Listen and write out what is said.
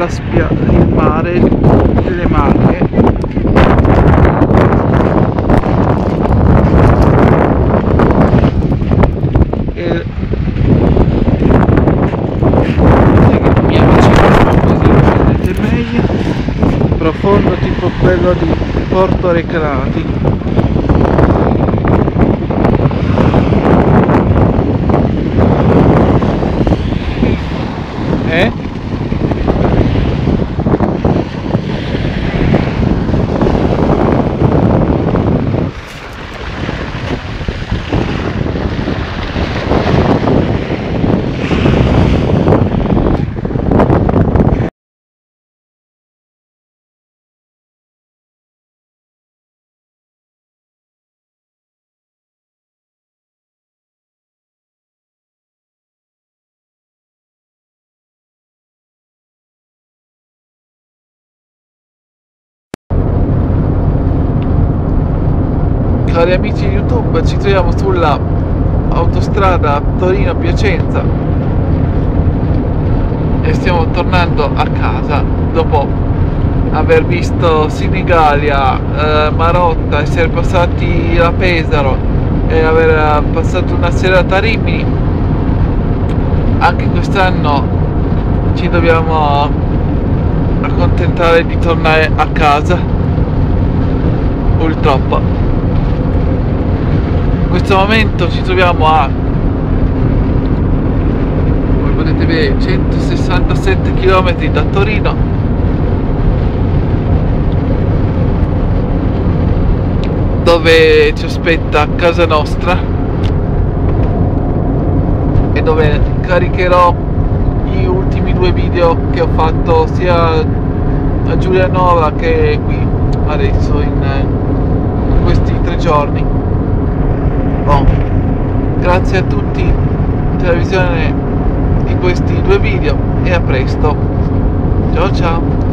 il mare delle Marche. Mi avvicino così vedete meglio, profondo tipo quello di Porto Recreati. Cari amici di YouTube, ci troviamo sulla autostrada Torino-Piacenza e stiamo tornando a casa dopo aver visto Senigallia, Marotta, essere passati a Pesaro e aver passato una serata a Rimini. Anche quest'anno ci dobbiamo accontentare di tornare a casa, purtroppo. In questo momento ci troviamo a, come potete vedere, 167 km da Torino, dove ci aspetta casa nostra e dove caricherò gli ultimi 2 video che ho fatto sia a Giulianova che qui adesso in questi 3 giorni. Grazie a tutti per la visione di questi 2 video e a presto. Ciao ciao.